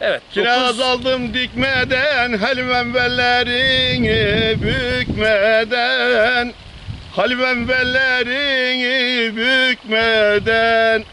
Evet. Kiraz aldım dikmeden, halvemberlerini bükmeden. Halvemberlerini bükmeden.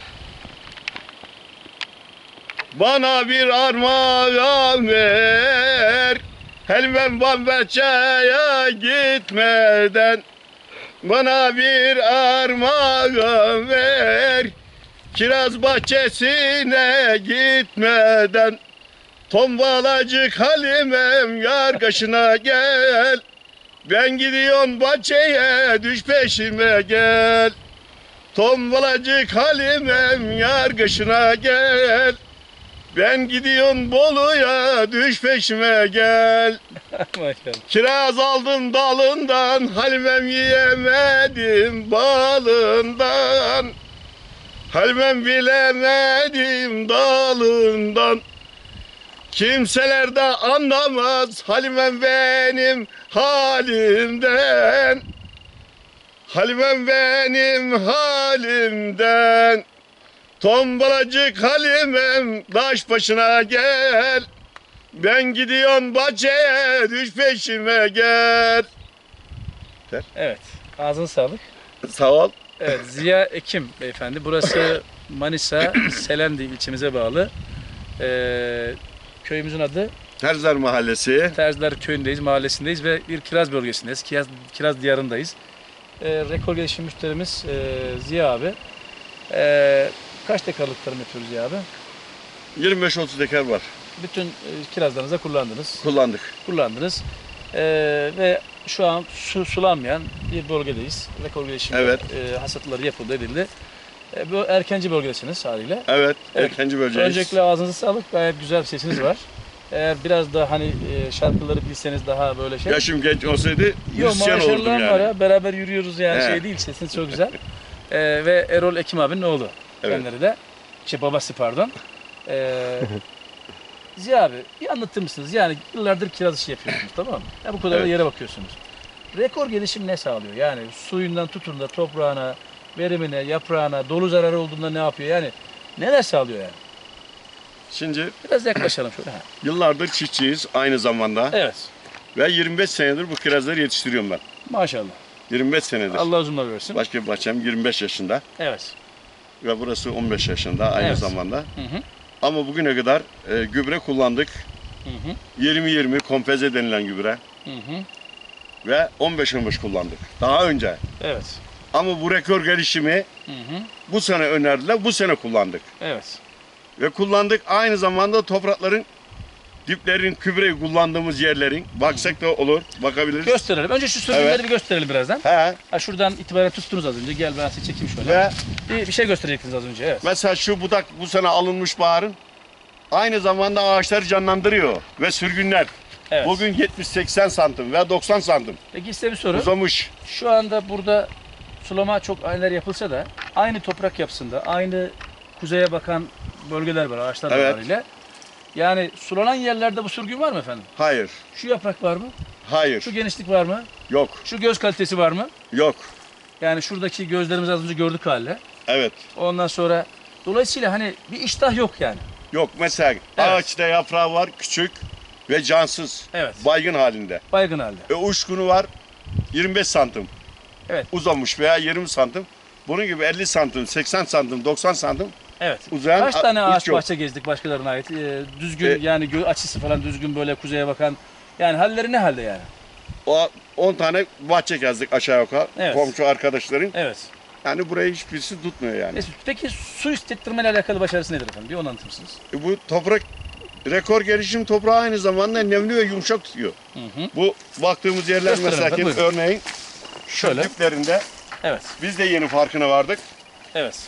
Bana bir armağan ver, helvem bambeçeye gitmeden. Bana bir armağan ver, kiraz bahçesine gitmeden. Tombalacık Halimem yar kaşına gel. Ben gidiyorum bahçeye, düş peşime gel. Tombalacık Halimem yar kaşına gel. Ben gidiyorum Bolu'ya, düş peşime gel. Maşallah. Kiraz aldım dalından, Halimem yiyemedim balından. Halimem bilemedim dalından. Kimseler de anlamaz Halimem benim halimden. Halimem benim halimden. Tombalacık Halimem taş başına gel. Ben gidiyorum bahçeye, düş peşime gel. Evet. Ağzına sağlık. Sağ ol. Evet. Ziya Ekim beyefendi. Burası Manisa Selendi ilçemize bağlı. Köyümüzün adı Terziler Mahallesi. Terziler Köyü'ndeyiz, mahallesindeyiz ve bir kiraz bölgesindeyiz. Kiraz diyarındayız. Rekor gelişim müşterimiz Ziya abi. Kaç dekarlık tarım yapıyoruz Ziya abi? 25-30 dekar var. Bütün kirazlarınıza kullandınız. Kullandık. Ve şu an sulanmayan bir bölgedeyiz. Rekor gelişim Evet. hasatları yapıldı, edildi. Bu erkenci bölgedesiniz haliyle. Evet. Evet. İkinci bölgeyiz. Öncelikle ağzınıza sağlık. Gayet güzel bir sesiniz var. Eğer biraz da hani şarkıları bilseniz daha böyle şey. Yaşım genç olsaydı Yok, müzisyen olurdum maşallah yani. var ya. Beraber yürüyoruz yani He. şey değil. Sesiniz çok güzel. Ve Erol Ekim abinin oğlu. Evet. Kendileri de. Babası pardon. Ziya abi bir anlatır mısınız? Yani yıllardır kiraz işi yapıyorsunuz, tamam mı? Ya bu kadar da Evet. yere bakıyorsunuz. Rekor gelişim ne sağlıyor? Yani suyundan tutun da toprağına, verimine, yaprağına, dolu zararı olduğunda ne yapıyor? Yani neler sağlıyor yani? Şimdi Biraz yaklaşalım şöyle. Ha. yıllardır çiftçiyiz aynı zamanda. Evet. Ve 25 senedir bu kirazları yetiştiriyorum ben. Maşallah. 25 senedir. Allah uzun ömür versin. Başka bir bahçem 25 yaşında. Evet. Ve burası 15 yaşında aynı Evet. zamanda. Hı hı. Ama bugüne kadar gübre kullandık. Hı hı. 20-20 kompeze denilen gübre. Hı hı. Ve 15-15 kullandık. Daha önce. Evet. Ama bu rekor gelişimi Hı hı. bu sene önerdiler. Bu sene kullandık. Evet. Ve kullandık aynı zamanda toprakların diplerin, gübreyi kullandığımız yerlerin baksak da olur, bakabiliriz. Gösterelim. Önce şu sürgünleri Evet. bir gösterelim birazdan. He. Ha, şuradan itibaren tuttunuz az önce. Gel ben size çekeyim şöyle. Ve Bir şey gösterecektiniz az önce. Evet. mesela şu budak bu sene alınmış baharın aynı zamanda ağaçları canlandırıyor ve sürgünler. Evet. Bugün 70-80 santim ve 90 santim Peki size bir soru. uzamış. Şu anda burada sulama çok aylar yapılsa da aynı toprak yapısında, aynı kuzeye bakan bölgeler var, ağaçlar Evet. var ile. Yani sulanan yerlerde bu sürgün var mı efendim? Hayır, Şu yaprak var mı? hayır, Şu genişlik var mı? yok, Şu göz kalitesi var mı? yok. Yani şuradaki gözlerimizi az önce gördük haliyle. Evet, Ondan sonra dolayısıyla hani bir iştah yok yani. yok. Mesela ağaçta yaprağı var küçük ve cansız, Evet. baygın halinde. Baygın halde. Uçkunu var 25 santim. Evet. Uzamış veya 20 santim. Bunun gibi 50 santim, 80 santim, 90 santim Evet. uzayan Kaç tane ağaç yok. bahçe gezdik başkalarına ait? Düzgün yani açısı falan düzgün böyle kuzeye bakan. Yani halleri ne halde yani? O 10 tane bahçe gezdik aşağı yukarı. Evet. Komşu arkadaşların. Evet. Yani burayı hiçbirisi tutmuyor yani. Neyse, peki su istettirme ile alakalı başarısı nedir efendim? Bir onu anlatır mısınız? Bu toprak rekor gelişim toprağı aynı zamanda nemli ve yumuşak tutuyor. Hı hı. Bu baktığımız yerler Gösterelim mesela efendim, ki buyurun. örneğin Şöyle. diplerinde Evet. biz de yeni farkına vardık. Evet.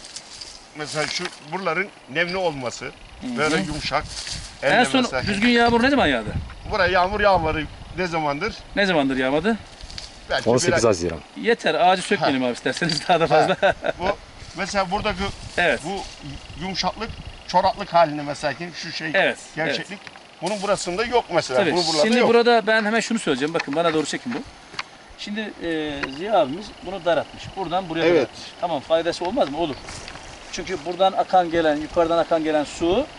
Mesela şu buraların nemli olması böyle yumuşak. En Elle son mesela- düzgün yağmur ne zaman yağdı? Buraya yağmur yağmadı ne zamandır? Ne zamandır yağmadı? Belki 18 bir ay- Haziran. Yeter ağacı sökmeyelim abi isterseniz daha da fazla. Bu mesela buradaki Evet. bu yumuşaklık çoraklık halinde mesela ki şu şey Evet, gevşeklik. Bunun burasında yok mesela. Tabii. Bunu buralarda Şimdi yok. burada ben hemen şunu söyleyeceğim. Bakın bana doğru çekin bu. Şimdi Ziya abimiz bunu daratmış. Buradan buraya Evet. daratmış. Tamam, faydası olmaz mı? Olur. Çünkü buradan akan gelen, yukarıdan akan gelen su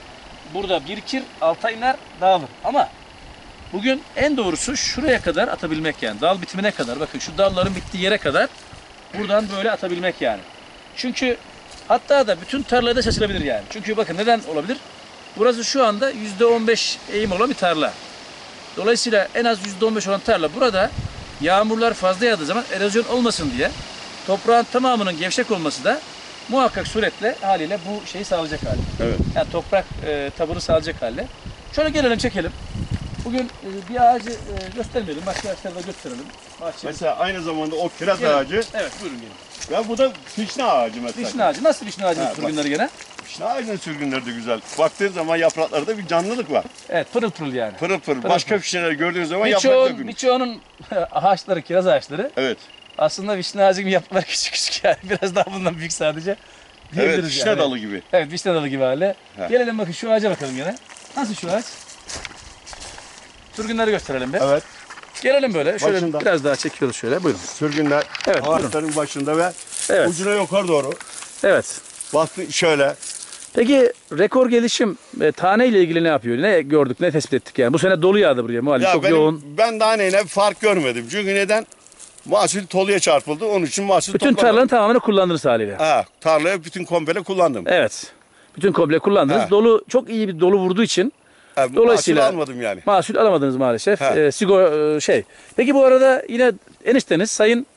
burada birikir, alta iner, dağılır. Ama bugün en doğrusu şuraya kadar atabilmek yani. Dal bitimine kadar. Bakın şu dalların bittiği yere kadar buradan böyle atabilmek yani. Çünkü hatta da bütün tarlada şaşılabilir yani. Çünkü bakın neden olabilir? Burası şu anda %15 eğim olan bir tarla. Dolayısıyla en az %15 olan tarla burada yağmurlar fazla yağdığı zaman erozyon olmasın diye toprağın tamamının gevşek olması da muhakkak suretle haliyle bu şeyi sağlayacak hali. Evet. Yani toprak tabanı sağlayacak hali. Şöyle gelelim çekelim. Bugün bir ağacı göstermeyelim. Başka ağaçları da gösterelim. Mesela aynı zamanda o kiraz Gelin. ağacı Evet buyurun gelin. ve bu da vişne ağacı mesela. Vişne ağacı. Nasıl vişne ağacının Ha, sürgünleri gene? Vişne ağacının sürgünleri de güzel. Baktığın zaman yapraklarda bir canlılık var. Evet pırıl pırıl yani. Pırıl pırıl. Pırıl Başka pırıl. vişneleri gördüğün zaman yapraklar gülüyor. Birçoğunun ağaçları, kiraz ağaçları Evet. aslında vişne ağacı gibi yaptılar küçük küçük yani. Biraz daha bundan büyük sadece. Evet, Diyebiliriz vişne yani. dalı gibi. Evet vişne dalı gibi hali. He. Gelelim bakın şu ağaca bakalım gene. Nasıl şu ağaç? Sürgünleri gösterelim bir. Evet. Gelelim böyle. Şöyle Başında. biraz daha çekiyoruz şöyle. Buyurun. Sürgünler Evet, ağaçların başında ve Evet. ucuna yukarı doğru. Evet. Baktı şöyle. Peki rekor gelişim tane ile ilgili ne yapıyor? Ne gördük, ne tespit ettik yani? Bu sene dolu yağdı buraya muhalif. Çok yoğun. Ben daha neyle bir fark görmedim. Çünkü neden? Mahsul toluya çarpıldı. Onun için mahsul Bütün toplamadım. tarlanın tamamını kullandınız haliyle. Ha, tarlaya bütün komple kullandım. Evet. Bütün komple kullandınız. He. Dolu çok iyi bir dolu vurduğu için Ha, dolayısıyla- mahsul almadım yani. mahsul alamadınız maalesef. He. Şey. Peki bu arada yine enişteniz Sayın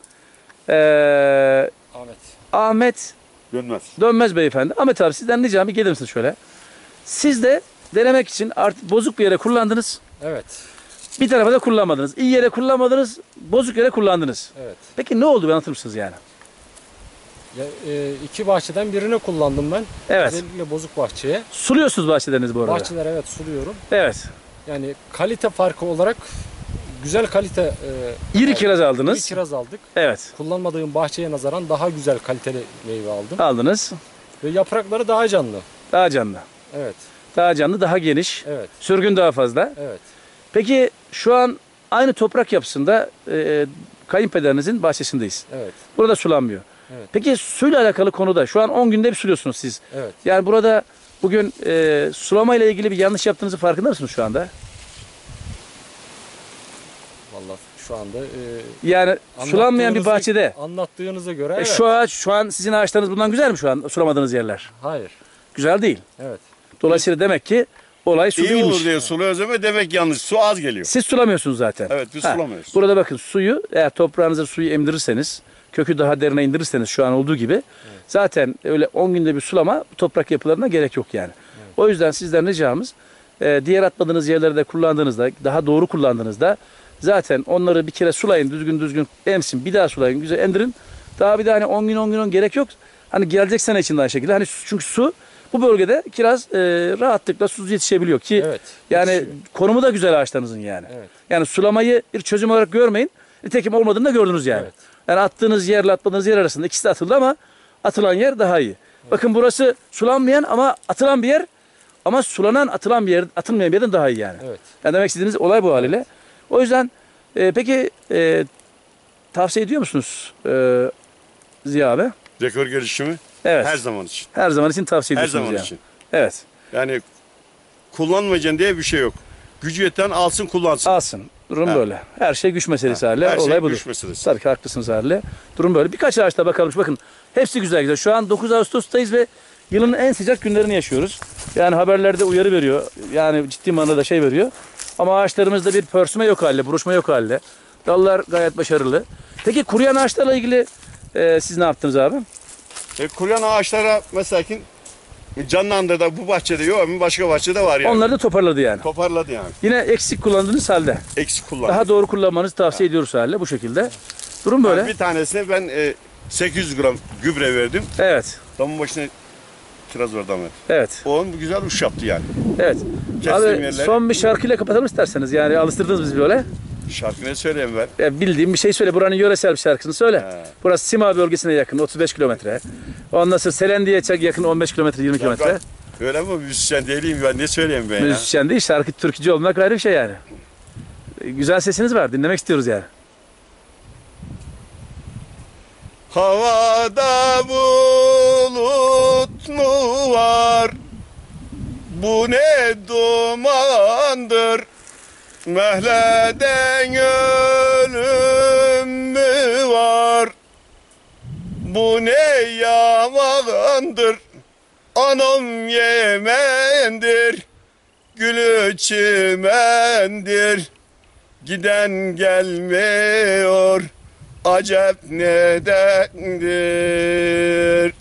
Ahmet Dönmez. Dönmez beyefendi. Ahmet abi sizden ricam bir gelir misiniz şöyle? Siz de denemek için artık bozuk bir yere kullandınız. Evet. Bir tarafa da kullanmadınız. İyi yere kullanmadınız. Bozuk yere kullandınız. Evet. Peki ne oldu bir anlatır mısınız yani? Ya, iki bahçeden birini kullandım ben. Evet. Özellikle bozuk bahçeye. Suluyorsunuz bahçelerinizi bu arada. Bahçeler evet suluyorum. Evet. Yani kalite farkı olarak güzel kalite İri kiraz bir aldınız. kiraz aldık. Evet. Kullanmadığım bahçeye nazaran daha güzel kaliteli meyve aldım. Aldınız. Ve yaprakları daha canlı. Daha canlı. Evet. Daha canlı, daha geniş. Evet. Sürgün daha fazla. Evet. Peki şu an aynı toprak yapısında kayınpederinizin bahçesindeyiz. Evet. Burada sulanmıyor. Evet. Peki suyla alakalı konuda şu an 10 günde bir suluyorsunuz siz. Evet. Yani burada bugün sulama ile ilgili bir yanlış yaptığınızı farkında mısınız şu anda? Vallahi şu anda Yani sulanmayan bir anlattığınızı- bahçede anlattığınıza göre evet. şu an sizin ağaçlarınız bundan güzel mi şu an sulamadığınız yerler? Hayır. Güzel değil. Evet. Dolayısıyla demek ki olay su İyi değilmiş. olur diye suluyoruz ama demek yanlış. Su az geliyor. Siz sulamıyorsunuz zaten. Evet, biz Ha, sulamıyoruz. Burada bakın suyu eğer toprağınıza suyu emdirirseniz, kökü daha derine indirirseniz şu an olduğu gibi zaten öyle 10 günde bir sulama toprak yapılarına gerek yok yani. O yüzden sizden ricamız diğer atmadığınız yerlerde kullandığınızda, daha doğru kullandığınızda zaten onları bir kere sulayın, düzgün emsin, bir daha sulayın, güzel emdirin. Daha bir daha hani 10 gün gerek yok. Hani gelecek sene için de aynı şekilde. Hani çünkü su bu bölgede kiraz rahatlıkla susuz yetişebiliyor ki Evet. yani Yetişiyor. konumu da güzel ağaçlarınızın yani. Evet. Yani sulamayı bir çözüm olarak görmeyin. Nitekim olmadığını da gördünüz yani. Evet. Yani attığınız yerle atmadığınız yer arasında ikisi de atıldı ama atılan yer daha iyi. Bakın burası sulanmayan ama atılan bir yer ama sulanan atılan bir yer, atılmayan bir yerden daha iyi yani. Evet. Yani demek istediğiniz olay bu haliyle. O yüzden peki tavsiye ediyor musunuz Ziya abi? Rekor gelişimi Evet. her zaman için. Her zaman için tavsiye Her ediyorsunuz zaman yani. için. Evet. Yani kullanmayacaksın diye bir şey yok. Gücü yeten alsın kullansın. Alsın. Durum Ha. böyle. Her şey güç meselesi haliyle. Her Olay şey budur. güç meselesi. Tabii ki haklısınız haliyle. Durum böyle. Birkaç ağaçta bakalım. Bakın hepsi güzel güzel. Şu an 9 Ağustos'tayız ve yılın en sıcak günlerini yaşıyoruz. Yani haberlerde uyarı veriyor. Yani ciddi manada şey veriyor. Ama ağaçlarımızda bir pörsüme yok halde, buruşma yok halde. Dallar gayet başarılı. Peki kuruyan ağaçlarla ilgili siz ne yaptınız abi? Kuruyan ağaçlara mesela ki canlandırdı bu bahçede yok ama başka bahçede var yani. Onları da toparladı yani. Toparladı yani. Yine eksik kullandığınız halde. Eksik kullandı. Daha doğru kullanmanızı tavsiye ediyoruz halde bu şekilde. Durum böyle. Bir tanesine ben 800 gram gübre verdim. Evet. Damın başına kiraz var damet. Evet. Onun güzel uç yaptı yani. Evet. Kestim Abi yerleri. son bir şarkıyla kapatalım isterseniz. Yani alıştırdınız bizi böyle. Şarkı ne söyleyeyim ben? Bildiğim bir şey söyle. Buranın yöresel bir şarkısını söyle. He. Burası Sima bölgesine yakın 35 kilometre. Ondan sonra Selendi'ye yakın 15 kilometre 20 kilometre. Öyle mi? Müzisyen değilim ben. Ne söyleyeyim ben ya? Müzisyen değil, şarkı türkücü olmak ayrı bir şey yani. Güzel sesiniz var. Dinlemek istiyoruz yani. Havada bulut mu var? Bu ne dumandır, mehleden ölüm mü var? Bu ne yamandır, anam Yemen'dir, gülü çimendir. Giden gelmiyor, acep nedendir?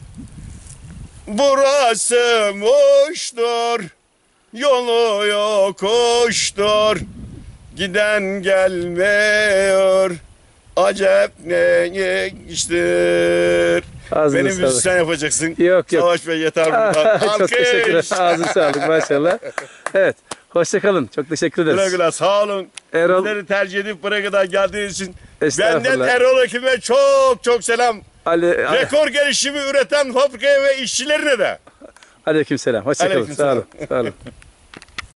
Burası Muş'tur, yolu yokuştur. Giden gelmiyor, acep ne iştir? Ağzına Benim sağlık. müzisyen yapacaksın. Yok, yok. Savaş Bey yeter burada. Çok teşekkür ederim. Ağzına sağlık maşallah. Evet. Hoşçakalın. Çok teşekkür ederiz. Güle güle sağ olun. Erol- Bizleri tercih edip buraya kadar geldiğiniz için Estağfurullah. benden Erol Ekim'e çok çok selam. Ali, Rekor gelişimi üreten fabrikaya ve işçilerine de. Aleykümselam. Hoşçakalın. Sağ Aleykümselam. olun. Sağ olun.